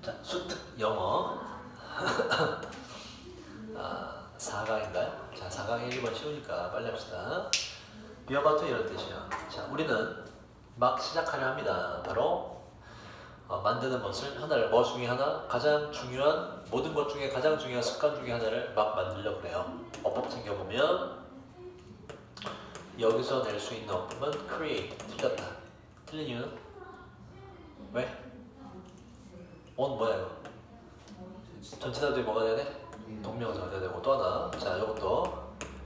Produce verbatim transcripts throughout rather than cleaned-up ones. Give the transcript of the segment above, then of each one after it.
자, 수특 영어 아, 사 강인가요? 자, 사 강이 일 번 쉬우니까 빨리 합시다. Be about to 이런 뜻이야. 자, 우리는 막 시작하려 합니다. 바로 어, 만드는 것을 하나를 뭐 중에 하나 가장 중요한 모든 것 중에 가장 중요한 습관 중에 하나를 막 만들려고 그래요. 어법 챙겨보면 여기서 낼 수 있는 어법은 create 틀렸다. 틀린 이유는 왜? on 뭐야 이거? 전체다 뒤에 뭐가 돼야 돼? 동명사가 돼야 되고 또 하나 자 이것도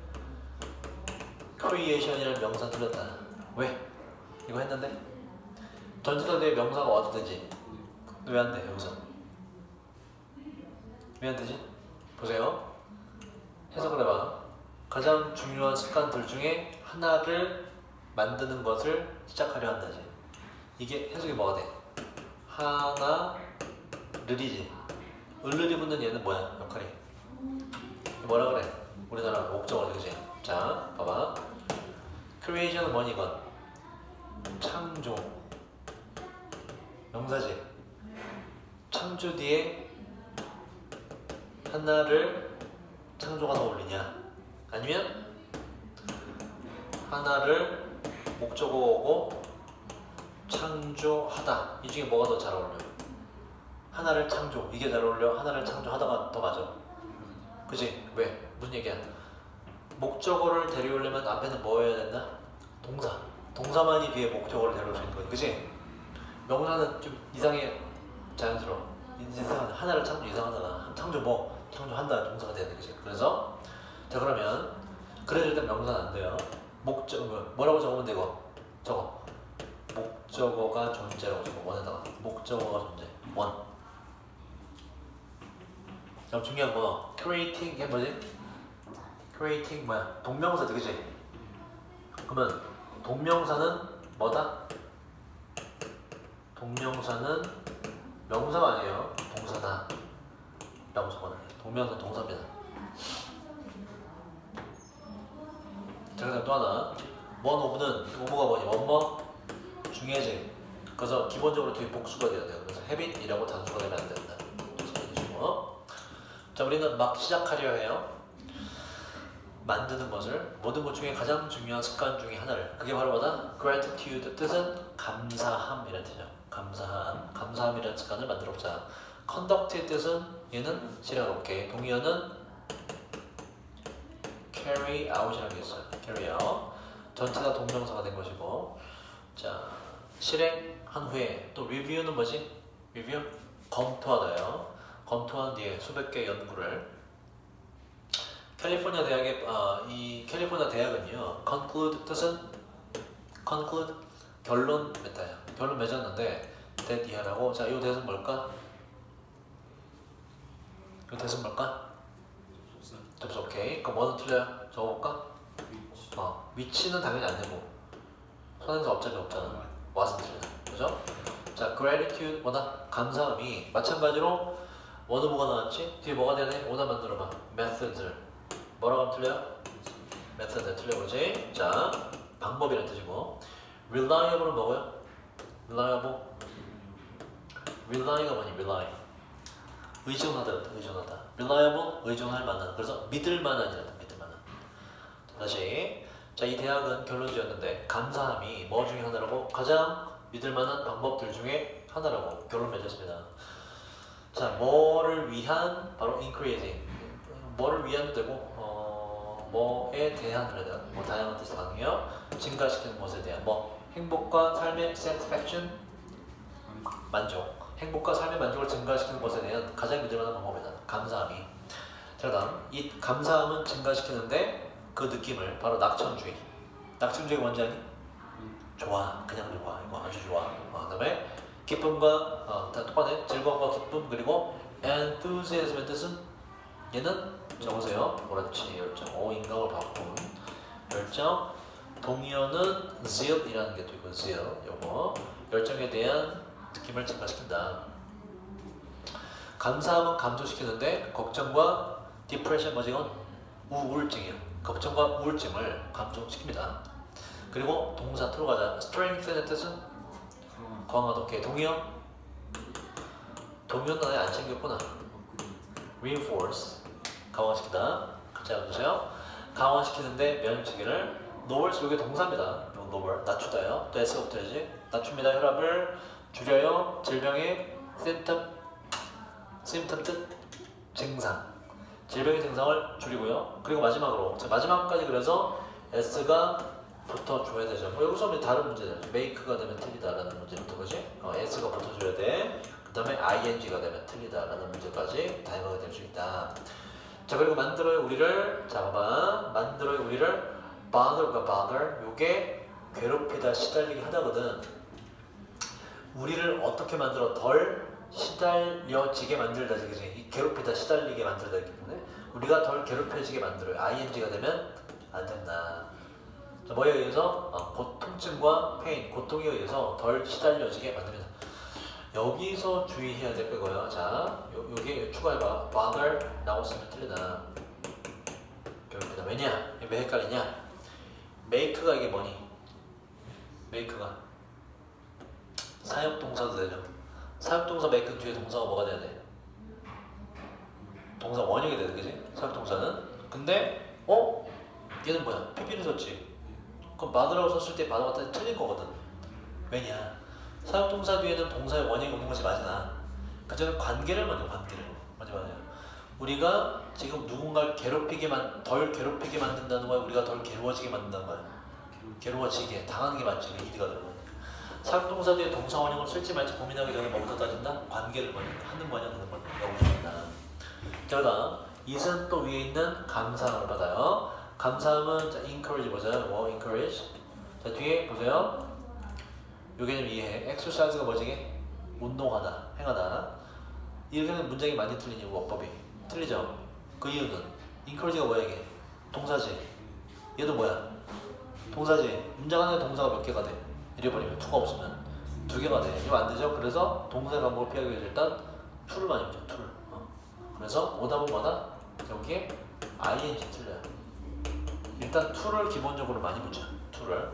creation이라는 명사 틀렸다. 왜? 이거 했는데 전체다 뒤에 명사가 와도 되지. 왜 안 돼 여기서? 왜 안 되지? 보세요. 해석을 해봐. 가장 중요한 습관들 중에 하나를 만드는 것을 시작하려 한다지. 이게 해석이 뭐가 돼? 하나를이지. 을을이 붙는 얘는 뭐야? 역할이 뭐라 그래? 우리나라 목적어지 그지? 자 봐봐. creation은 뭐니 이건? 창조 명사지. 창조 뒤에 하나를 창조가 더 어울리냐? 아니면 하나를 목적어고 창조하다 이 중에 뭐가 더 잘 어울려? 하나를 창조 이게 잘 어울려? 하나를 창조하다가 더 맞아? 그치? 왜? 무슨 얘기야? 목적어를 데려오려면 앞에는 뭐 해야 된다? 동사 동사만이 뒤에 목적어를 데려올 수 있는 거지 그치? 명사는 좀 이상해. 자연스러워. 이상하다. 하나를 창조 이상하잖아. 창조 뭐? 창조한다 동사가 돼야 돼 그치? 그래서 자 그러면 그래도 일단 명사는 안 돼요. 목적 뭐라고 적으면 되고 저거 목적어가 존재라고 적어. 원에다가 목적어가 존재 원. 그럼 중요한 거 creating 이게 뭐지? creating 뭐야? 동명사지 그치? 그러면 동명사는 뭐다? 동명사는 명사가 아니에요. 동사다 라고 적어놔요. 동명사는 동사입니다. 자 그다음 또 하나 원 오브는 오브가 뭐니? 원뭐 중요하지. 그래서 기본적으로 뒤에 복수가 돼야 돼요. 그래서 habit이라고 단수가 되면 안 된다. 자 우리는 막 시작하려 해요. 만드는 것을 모든 것 중에 가장 중요한 습관 중에 하나를 그게 바로 뭐다? gratitude 뜻은 감사함이라는 뜻이죠. 감사함 감사함이라는 습관을 만들어보자. conduct의 뜻은 얘는 실행해볼게. 동의어는 carry out이라는 게 있어요. carry out 전체가 동명사가 된 것이고 자 실행한 후에 또 review는 뭐지? review 검토하다요. 검토한 뒤에 수백 개 연구를 캘리포니아 대학의 아, 이 캘리포니아 대학은요 conclude 뜻은 conclude 결론 맺다야. 결론 맺었는데 that 이하라고. 자, 이 that은 뭘까? 이 that은 뭘까? 접수. 오케이. 그럼 뭐는 틀려요? 적어볼까? 어, 위치는 당연히 안 되고 선행사 업장이 없잖아. what은 틀려. 그죠? 자, gratitude 뭐다? 감사함이 마찬가지로 원은 뭐가 나왔지? 뒤에 뭐가 되네? 오다 만들어봐. methods 뭐라고 하면 틀려요? method에 틀려 그러지? 자, 방법이라는 뜻이고 reliable은 뭐고요? reliable rely가 뭐니? rely 의존하다 의존하다 reliable 의존할 만한 그래서 믿을 만한이란다. 믿을 만한. 다시 자, 이 대학은 결론 지었는데 감사함이 뭐 중에 하나라고? 가장 믿을 만한 방법들 중에 하나라고 결론 맺었습니다. 자, 뭐를 위한? 바로 increasing 뭐를 위한 되고 어, 뭐에 대한 그래야 뭐 다양한 뜻이 가능해요. 증가시키는 것에 대한 뭐 행복과 삶의 satisfaction 만족 행복과 삶의 만족을 증가시키는 것에 대한 가장 믿을만한 방법이다. 감사함이. 자 다음 이 감사함은 증가시키는데 그 느낌을 바로 낙천주의. 낙천주의가 뭔지 아니? 좋아 그냥 좋아 이거 아주 좋아. 어, 그 다음에 기쁨과 어, 똑같네. 즐거움과 기쁨 그리고 enthusiasm의 뜻은 얘는 적으세요. 그렇지. 열정. 오, 인강을 바꾼 열정. 동의어는 zeal이라는 게 또 있고 zeal. 요거 열정에 대한 느낌을 증가시킨다. 감사함은 감소시키는데 걱정과 depression 뭐지 이건? 우울증이에요. 걱정과 우울증을 감소시킵니다. 그리고 동사 틀어 가자. strengthen의 뜻은 강화하다. 오케이. 동의어 동요는 아예 안 챙겼구나. reinforce 강화시키다. 자 보세요. 강화시키는데 면역체계를 lower 이게 동사입니다. lower 낮추다요. 또 S가 붙어야지. 낮춥니다. 혈압을 줄여요. 질병의 symptom symptom 뜻 증상. 질병의 증상을 줄이고요. 그리고 마지막으로 자 마지막까지 그래서 S가 붙어줘야 되죠. 뭐 여기서 다른 문제들 make가 되면 틀리다라는 문제부터 그지? 어, S가 붙어줘야 돼. 그 다음에 ing가 되면 틀리다라는 문제까지 다양하게 될 수 있다. 자 그리고 만들어요 우리를 자 봐봐 만들어요 우리를 bother가 bother 요게 괴롭히다 시달리게 하다거든. 우리를 어떻게 만들어 덜 시달려지게 만들다지 그지? 이 괴롭히다 시달리게 만들다기 때문에 우리가 덜 괴롭혀지게 만들어요. ing가 되면 안 된다. 자, 뭐에 의해서? 어, 고통증과 페인, 고통에 의해서 덜 시달려지게 만듭니다. 여기서 주의해야 될 거고요. 자, 요, 요게 추가해봐. bother 나왔으면 틀리다. 괴롭히다. 왜냐? 왜 헷갈리냐? make가 이게 뭐니? make가 사역동사도 되죠. 사역동사 make 뒤에 동사가 뭐가 돼야 돼? 동사 원형이 되는 거지? 사역동사는. 근데 어? 얘는 뭐야? 피피를 썼지. 그럼 bother라고 썼을 때 bother 같은 틀린 거거든. 왜냐? 사역동사 뒤에는 동사의 원형이 오는 것이 맞으나 그저는 관계를 먼저 관계를 먼저 맞아요. 우리가 지금 누군가를 괴롭히게 만, 덜 괴롭히게 만든다는 거야? 우리가 덜 괴로워지게 만든다는 거야? 괴로워지게 당하는 게 맞지. 이디가 들어가. 사역동사 뒤에 동사 원형을 쓸지 말지 고민하기 전에 뭐부터 따진다? 관계를 먼저 하는 거냐 하는 거냐 보십니다. 결과 이은 또 위에 있는 감사함을 받아요. 감사함은 자, encourage 보자. 뭐 encourage. 자 뒤에 보세요. 요게는 이해해. exercise가 뭐지 이게? 운동하다, 행하다. 이렇게는 문장이 많이 틀린 이유 어법이 틀리죠. 그 이유는 encourage가 뭐야 이게? 동사지. 얘도 뭐야? 동사지. 문장 하나에 동사가 몇 개가 돼? 잃어버리면 to가 없으면 두 개가 돼. 이거 안 되죠. 그래서 동사의 반복을 피하기 위해서 일단 to를 많이 붙여. to를. 어. 그래서 오답은 뭐다? 여기에 ing 틀려요. 일단 to를 기본적으로 많이 붙여. to를.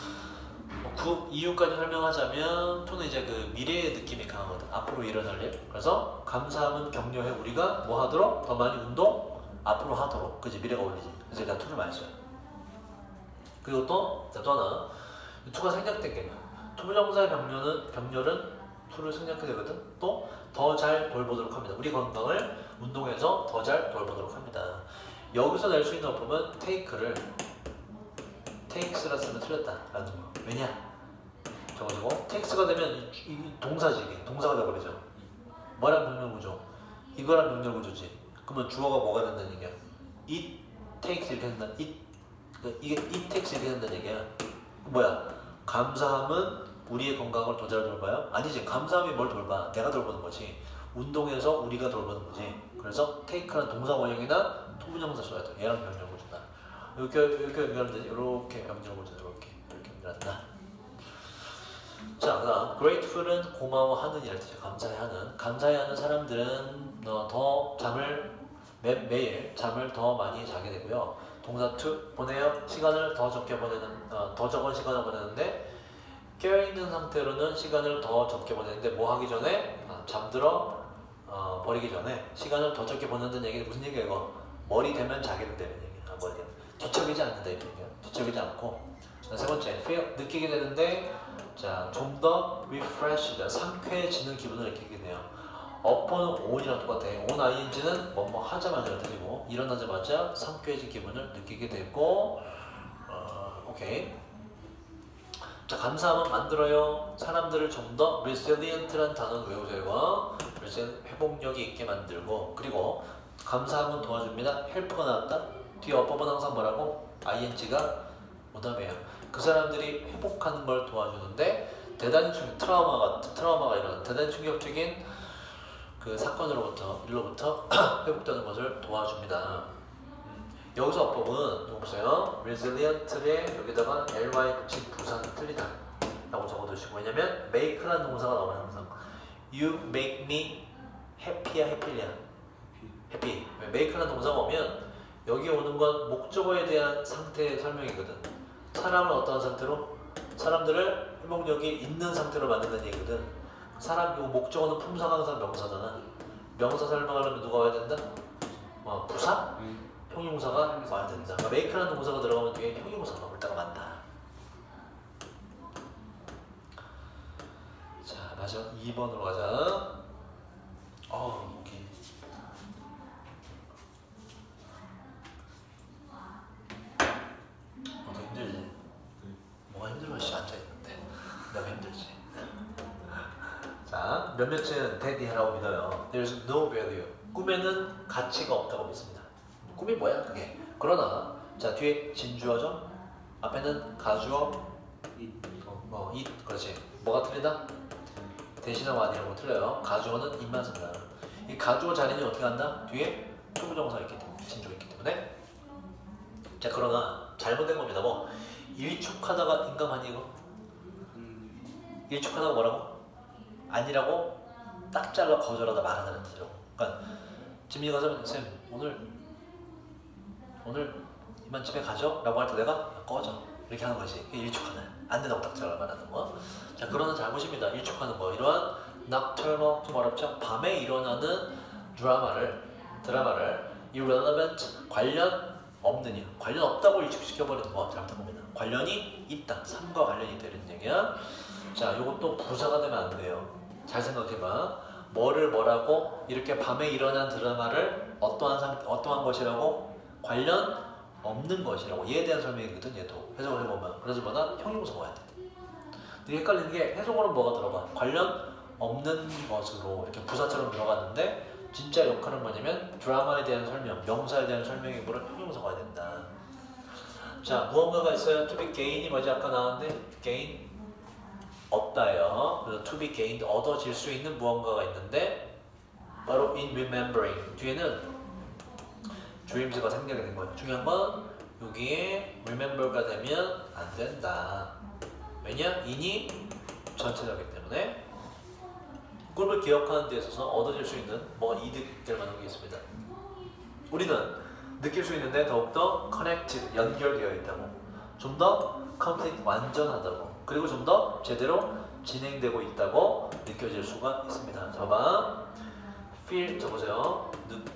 그 이유까지 설명하자면 to는 이제 그 미래의 느낌이 강하거든. 앞으로 일어날 일. 그래서 감사함은 격려해. 우리가 뭐 하도록? 더 많이 운동? 앞으로 하도록. 그지? 미래가 올리지. 그래서 일단 to를 많이 써요. 그리고 또, 또 하나. to가 생략된 게 투부정사의 병렬은, 병렬은 to를 생략하게 되거든. 또 더 잘 돌보도록 합니다. 우리 건강을 운동해서 더 잘 돌보도록 합니다. 여기서 낼 수 있는 어법은 take를 takes라 쓰면 틀렸다라는 거. 왜냐? 저거 저거 takes가 되면 이, 이 동사지 이게 동사가 되어버리죠. 뭐랑 병렬구조? 이거랑 병렬구조지. 그러면 주어가 뭐가 된다는 얘기야? it takes 이렇게 된다. it 이게 it takes 이렇게 된다는 얘기야. 뭐야? 감사함은 우리의 건강을 더 잘 돌봐요? 아니지. 감사함이 뭘 돌봐? 내가 돌보는 거지. 운동해서 우리가 돌보는 거지. 그래서 take라는 동사 원형이나 투부정사 써야 돼. 얘랑 병렬구조다. 이렇게 이렇게 연결하면 되지. 이렇게 병렬구조 이렇게 이렇게 연결한다. 자, 그다음 grateful은 고마워하는 이랄 뜻이야. 감사해하는. 감사해하는 사람들은 어, 더 잠을 매, 매일 잠을 더 많이 자게 되고요. 동사 to 보내요. 시간을 더 적게 보내는 어, 더 적은 시간을 보내는데 깨어있는 상태로는 시간을 더 적게 보내는데 뭐 하기 전에 어, 잠들어 어, 버리기 전에 시간을 더 적게 보낸다는 얘기는 무슨 얘기야 이거? 머리 되면 자게 된다는 얘기야. 아, 머리 되면 뒤척이지 않는다 이 얘기야. 뒤척이지 않고. 자, 세 번째 feel 느끼게 되는데 자 좀 더 refreshed 상쾌해지는 기분을 느끼게 돼요. upon은 on이랑 똑같아. on ing는 뭐뭐 하자마자 들리고 일어나자마자 상쾌해진 기분을 느끼게 되고 어, 오케이. 자 감사함은 만들어요. 사람들을 좀 더 resilient라는 단어를 외우세요. 회복력이 있게 만들고 그리고 감사함은 도와줍니다. help가 나왔다. 뒤에 어법은 항상 뭐라고? ing가 오답이에요. 그 사람들이 회복하는 걸 도와주는데 대단히 충격, 트라우마가 트라우마가 일어나는 대단히 충격적인 그 사건으로부터 일로부터 회복되는 것을 도와줍니다. 음, 여기서 어법은 이거 보세요. resilient에 여기다가 ly 붙인 부사는 틀리다 라고 적어두시고 왜냐면 make라는 동사가 나오면 항상 you make me happy야 happy야 happy. make라는 동사가 오면 여기 오는 건 목적어에 대한 상태의 설명이거든. 사람을 어떤 상태로? 사람들을 회복력이 있는 상태로 만든다는 얘기거든. 사람 요 목적어는 품사가 항상 명사잖아. 명사 설명하려면 누가 와야 된다? 어, 부사? 음. 형용사가 와야 된다. 그러니까 make라는 동사가 들어가면 뒤에 형용사가 올 때가 많다. 자, 마지막 이 번으로 가자. 어, 여기. 너도 힘들지? 뭐가 힘들어? 씨, 앉아있는데. 내가 힘들지. 자, 몇몇은 대디하라고 믿어요. There's no value. 꿈에는 가치가 없다고 믿습니다. 꿈이 뭐야 그게? 그러나 자 뒤에 진주어죠? 앞에는 가주어 어, 어, it 그렇지. 뭐가 틀리다? 대신하고 아니라고 틀려요. 가주어는 it만 쓴다. 이 가주어 자리는 어떻게 한다? 뒤에 투부정사가 있기 때문에 진주가 있기 때문에 자 그러나 잘못된 겁니다. 뭐 일축하다가 인감하니 이거? 일축하다가 뭐라고? 아니라고 딱 잘라 거절하다 말하다는 뜻이라고. 그러니까 지민이 가서 쌤 오늘 오늘 이만 집에 가죠? 라고 할 때 내가 꺼져 이렇게 하는 거지. 그게 일축하는 안 된다고 딱 잘라 말하는 거. 자 그러나 잘못입니다. 일축하는 거 이러한 nocturnal 좀 어렵죠? 밤에 일어나는 드라마를 드라마를 irrelevant 관련 없느냐 관련 없다고 일축시켜버리는 거 잘못한 겁니다. 관련이 있다. 삶과 관련이 있다 이런 얘기야. 자 요것도 부사가 되면 안 돼요. 잘 생각해봐. 뭐를 뭐라고 이렇게 밤에 일어난 드라마를 어떠한 상 어떠한 것이라고 관련 없는 것이라고 얘에 대한 설명이거든 얘도 해석을 해보면 그래서 뭐다 형용사가 와야 돼. 근데 헷갈리는 게 해석으로는 뭐가 들어가? 관련 없는 것으로 이렇게 부사처럼 들어갔는데 진짜 역할은 뭐냐면 드라마에 대한 설명, 명사에 대한 설명이 뭐라 형용사가 와야 된다. 자 무언가가 있어요. to be gain이 뭐지 아까 나왔는데 gain 얻다예요. 그래서 to be gained 얻어질 수 있는 무언가가 있는데 바로 in remembering 뒤에는 dreams가 생략이 된 거예요. 중요한 건 여기에 remember가 되면 안 된다. 왜냐? in이 전체적이기 때문에 꿈을 기억하는 데 있어서 얻어질 수 있는 뭐가 이득될 만한 게 있습니다. 우리는 느낄 수 있는데 더욱더 connected 연결되어 있다고 좀 더 complete 완전하다고 그리고 좀 더 제대로 진행되고 있다고 느껴질 수가 있습니다. 봐봐. feel 쳐보세요.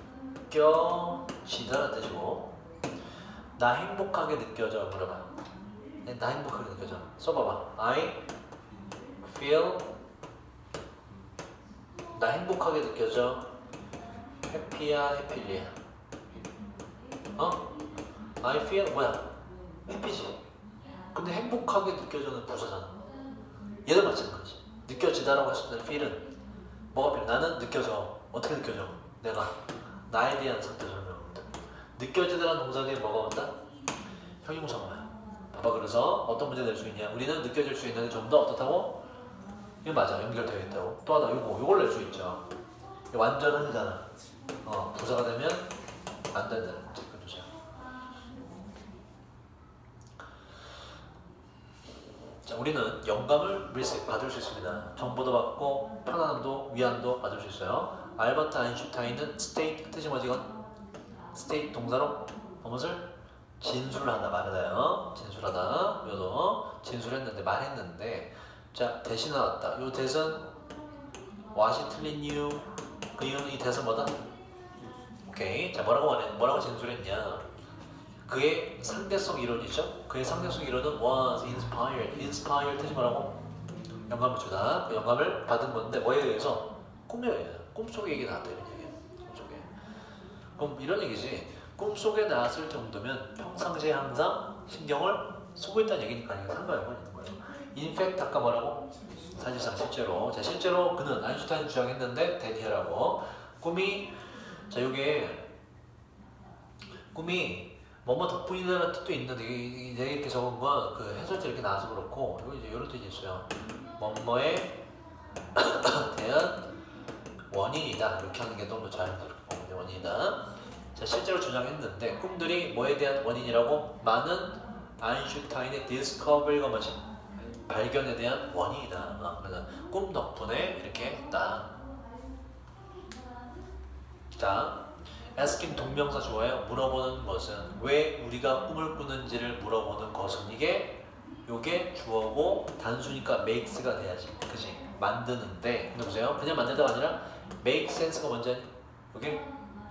느껴지다라는 뜻이고 나 행복하게 느껴져 물어봐. 나 행복하게 느껴져. 써봐봐. I feel 나 행복하게 느껴져. 해피야 해필리야? 어? I feel 뭐야? 해피지. 근데 행복하게 느껴져는 부사잖아. 얘도 마찬가지. 느껴지다라고 했을 때 feel은 뭐가 필요해? 나는 느껴져. 어떻게 느껴져? 내가 나에 대한 상태 설명입니다. 느껴지다라는 동사 뒤에 뭐가 온다? 형용사가 와요. 봐봐. 그래서 어떤 문제 낼 수 있냐? 우리는 느껴질 수 있는데 좀 더 어떻다고? 이거 맞아. 연결되어 있다고. 또 하나 이거 이걸 낼 수 있죠. 완전한 거잖아. 어, 부사가 되면 안 된다는 거지. 자, 우리는 영감을 받을 수 있습니다. 정보도 받고 편안함도 위안도 받을 수 있어요. 알버트 아인슈타인은 state 뜻이 뭐지 이건? state 동사로 무엇을? 진술하다 말하다요. 진술하다. 요도 진술했는데 말했는데 자 대신 나왔다. 요 대선 what이 틀린 이유 그 이유는 이 대선 뭐다? 오케이. 자 뭐라고 말해? 뭐라고 진술했냐? 그의 상대성 이론이죠. 그의 상대성 이론은 was inspired. inspired 뜻이 뭐라고? 영감을 주다. 그 영감을 받은 건데 뭐에 의해서? 꿈에 의해서. 꿈속에 얘기 나왔다 이런 얘기예요. 꿈속에. 그럼 이런 얘기지. 꿈속에 나왔을 정도면 평상시에 항상 신경을 쓰고 있다는 얘기니까 이게 상관이 있는 거예요. in fact 아까 뭐라고? 사실상 실제로. 자 실제로 그는 아인슈타인 주장했는데 대디하라고. 꿈이 자 요게 꿈이 뭐뭐 덕분이라는 뜻도 있는데 내가 이렇게 적은 건 그 해설지 이렇게 나와서 그렇고 이거 이제 이런 뜻이 있어요. 뭐뭐에 대한 원인이다 이렇게 하는 게 너무 자연스럽고 원인이다. 자 실제로 주장했는데 꿈들이 뭐에 대한 원인이라고? 많은 아인슈타인의 디스커버리가 뭐지? 발견에 대한 원인이다. 어, 그래서 꿈 덕분에 이렇게 했다. 자. asking 동명사 주어예요. 물어보는 것은 왜 우리가 꿈을 꾸는지를 물어보는 것은 이게 요게 주어고 단수니까 makes가 돼야지. 그지? 만드는데 근데 보세요. 그냥 만들다가 아니라 make sense가 먼저 여기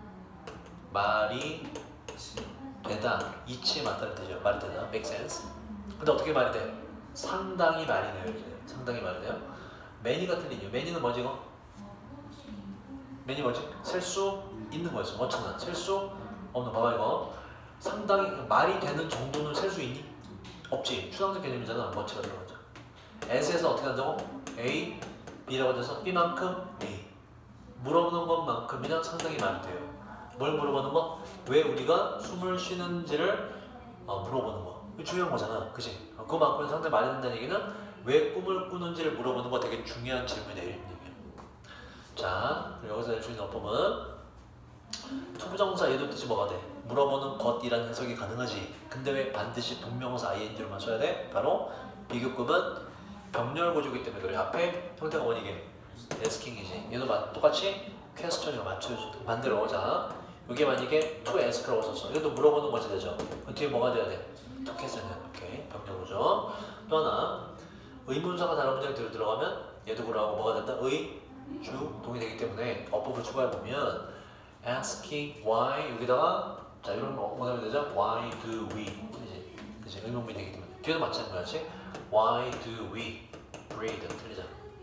말이 되다. 이치에 맞다는 뜻이죠. 말이 되다. make sense. 근데 어떻게 말이 돼? 상당히 말이 돼요. 이제. 상당히 말이 돼요. many 같은 이유. many는 뭐지 이거? many 뭐지? 셀 수 있는 거였어. 뭐처럼 셀 수 없는. 봐봐 이거. 상당히 말이 되는 정도는 셀 수 있니? 없지. 추상적 개념이잖아. 뭐처럼 들어가죠. S에서 어떻게 한다고? A, B라고 해서 B만큼 A. 물어보는 것만큼이나 상당히 말이 돼요. 뭘 물어보는 거? 왜 우리가 숨을 쉬는지를 어, 물어보는 거. 이거 중요한 거잖아. 그치? 어, 그만큼 상당히 말이 된다는 얘기는 왜 꿈을 꾸는지를 물어보는 거 되게 중요한 질문이에요. 얘기예요. 자, 여기서 낼 수 있는 어법은 투부정사 얘도 뜻이 뭐가 돼? 물어보는 것이라는 해석이 가능하지. 근데 왜 반드시 동명사 아이엔지로만 써야 돼? 바로 비교급은 병렬 구조이기 때문에 그래. 앞에 형태가 원이게 asking,이지. 얘도 마, 똑같이 question이가 맞춰주죠. 반대로. 자, 이게 만약에 to ask라고 썼어. 이것도 물어보는 것이 되죠. 그 뒤에 뭐가 돼야 돼? to question. 오케이. 병렬 구조. 또 하나 의문사가 다른 문장에 들어 들어가면 얘도 그러고 뭐가 된다? 의, 주, 동이 되기 때문에 어법을 추가해 보면 asking why 여기다가 자 이런 거 뭐가 되면 되죠? Why do we? 그지? 그지? 의문문이 되기 때문에 뒤에도 마찬가지. Why do we breathe? 틀리자.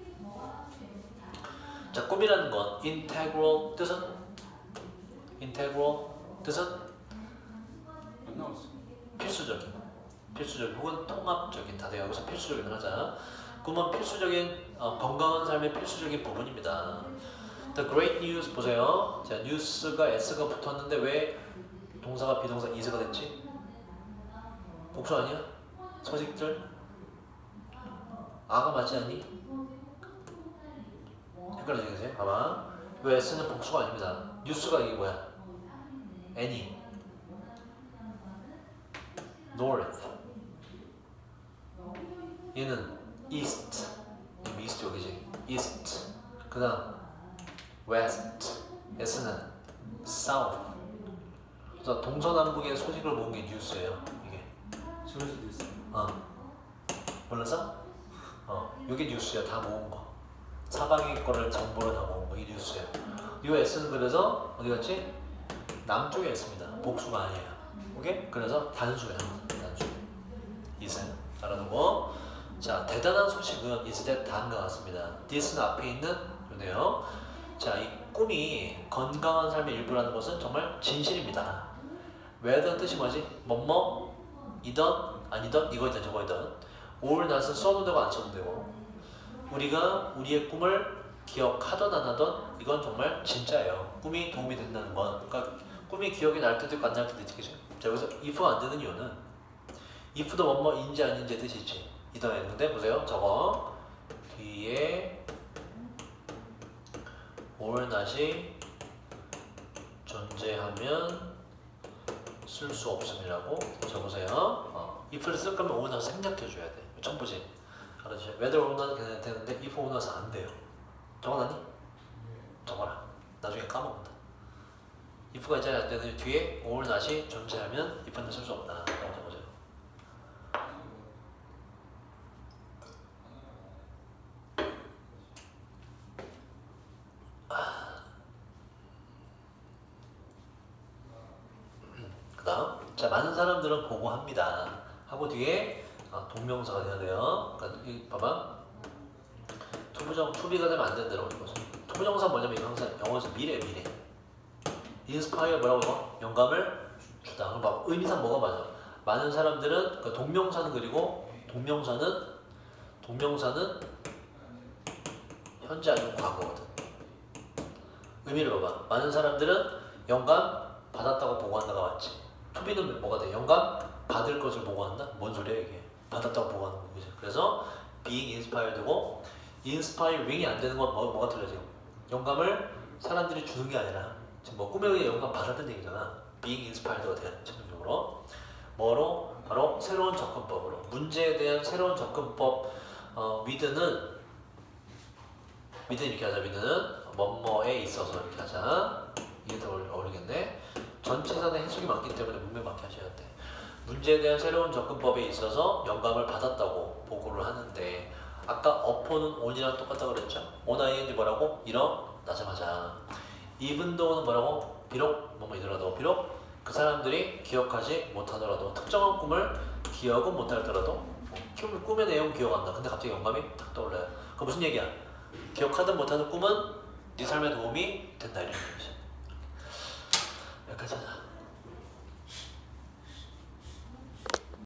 자, 꿈이라는 건 integral 뜻은? integral 뜻은? 안 나왔어. 필수적인, 필수적인 혹은 통합적인 다 돼요. 여기서 필수적인 하자. 꿈은 필수적인 어, 건강한 삶의 필수적인 부분입니다. The great news 보세요. 자, news가 s가 붙었는데 왜 동사가 비동사 is가 됐지? 복수 아니야? 소식들? 아가 맞지 않니? 헷갈리지 계세요? 봐봐. 이 s는 복수가 아닙니다. 뉴스가 이게 뭐야? any, north. 얘는 east. 얘는 east 여기지. east. 그 다음 west. s는 south. 그래서 동서남북의 소식을 모은 게 뉴스예요. 이게. 저럴 수도 있어. 어. 몰랐어? 어. 이게 뉴스야. 다 모은 거. 사방의 거를 정보를 다 모은 거. 이 뉴스예요. 이 S는 그래서 어디 갔지? 남쪽에 있습니다. 복수가 아니에요. 오케이? 그래서 단수예요. 단수. 이는 알아두고. 자, 대단한 소식은 is that 다음과 같습니다. this는 앞에 있는 요네요. 자, 이 꿈이 건강한 삶의 일부라는 것은 정말 진실입니다. whether 뜻이 뭐지? 뭐뭐 이든 아니든 이거이든 저거이든 or not은 써도 되고 안 써도 되고 우리가 우리의 꿈을 기억하던 안 하던 이건 정말 진짜예요. 꿈이 도움이 된다는 건. 그러니까 꿈이 기억이 날 때도 있고 안 날 때도 있지. 그죠? 자, 여기서 if가 안 되는 이유는 if도 뭐뭐인지 아닌지 뜻이 있지. 이든 했는데 보세요. 저거 뒤에 or not이 존재하면 쓸 수 없음이라고 적으세요. 어. if를 쓸 거면 or not을 생략해줘야 돼. 전부지. 알아주세요. whether or not 되는데 if or not 안 돼요. 적어놨니? 적어라. 나중에 까먹는다. if가 있지 않을 때는 뒤에 or not이 존재하면 if는 쓸 수 없다. 라고 적어줘요. 그 다음 자, 많은 사람들은 보고 합니다. 하고 뒤에 어, 동명사가 돼야 돼요. 그러니까 이 봐봐. 투부정, 투비가 되면 안 된다고 이거죠. 투부정사 뭐냐면 이거 항상 영어에서 미래, 미래. inspire 뭐라고 이거? 영감을 주다. 그럼 봐봐. 의미상 뭐가 맞아? 많은 사람들은 그 동명사는 그리고 동명사는 동명사는 현재 아니면 과거거든. 의미를 봐봐. 많은 사람들은 영감 받았다고 보고한다가 맞지. 투비는 뭐가 돼? 영감 받을 것을 보고한다? 뭔 소리야 이게? 받았다고 보고하는 거지. 그래서 being inspired고 inspiring이 안 되는 건 뭐, 뭐가 틀려 지금? 영감을 사람들이 주는 게 아니라 지금 뭐 꿈에 의해 영감 받았던 얘기잖아. being inspired가 돼야 돼. 전문적으로 뭐로? 바로 새로운 접근법으로 문제에 대한 새로운 접근법. 어, with는 with는 이렇게 하자. with는 뭐뭐에 있어서 이렇게 하자. 이게 더 어울리겠네. 전치사는 해석이 많기 때문에 문맥 맞게 하셔야 돼. 문제에 대한 새로운 접근법에 있어서 영감을 받았다고 보고를 하는데 아까 어포는 on이랑 똑같다고 그랬죠? on ing 뭐라고? 일어나자마자. even though는 뭐라고? 비록 뭐뭐이더라도 비록 그 사람들이 기억하지 못하더라도 특정한 꿈을 기억은 못하더라도 꿈, 꿈의 내용 기억한다. 근데 갑자기 영감이 탁 떠올라요. 그거 무슨 얘기야? 기억하든 못하든 꿈은 네 삶에 도움이 된다 이런 얘기죠. 여기까지 하자.